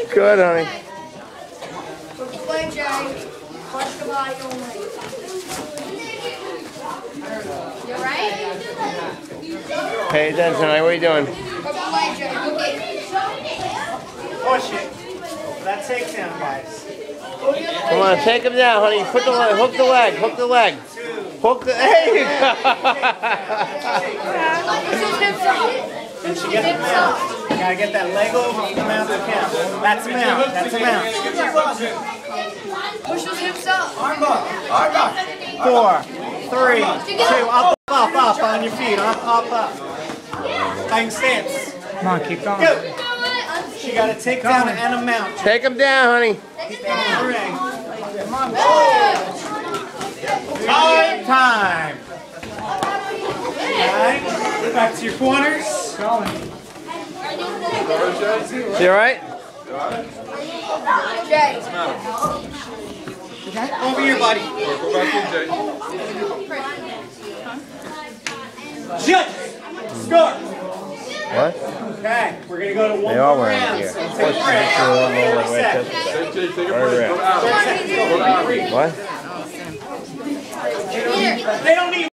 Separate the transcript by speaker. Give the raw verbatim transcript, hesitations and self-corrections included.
Speaker 1: Good, honey.
Speaker 2: You alright?
Speaker 1: Pay attention, honey. What are you doing?
Speaker 3: Push it. That takedown, guys.
Speaker 1: Come on, take him down, honey. Put the leg, hook the leg, hook the leg. Hook the, there you go.
Speaker 3: And she gets the mount. You gotta get that leg over the mount to count. That's a mount. That's a mount.
Speaker 2: Push those hips up.
Speaker 3: Four, three, two, up, up, up on your feet. Up, up, up. Hang stance.
Speaker 4: Come on, keep going.
Speaker 3: Go. She got a takedown and a mount.
Speaker 1: Take him down, honey.
Speaker 3: Come on. Time, time. Alright, back to your corners.
Speaker 4: Going.
Speaker 1: You alright?
Speaker 2: Jay.
Speaker 3: Over here, buddy.
Speaker 5: Go back in, Jay.
Speaker 3: Judge, score.
Speaker 1: What?
Speaker 3: Okay, we're gonna go to one
Speaker 1: They all
Speaker 3: more
Speaker 1: were in
Speaker 3: round.
Speaker 1: here.
Speaker 3: So take a break. thirty seconds.
Speaker 5: Jay, take a
Speaker 1: Right
Speaker 5: break.
Speaker 1: around.
Speaker 5: Go out.
Speaker 3: thirty seconds. Go.
Speaker 1: What?
Speaker 3: They don't need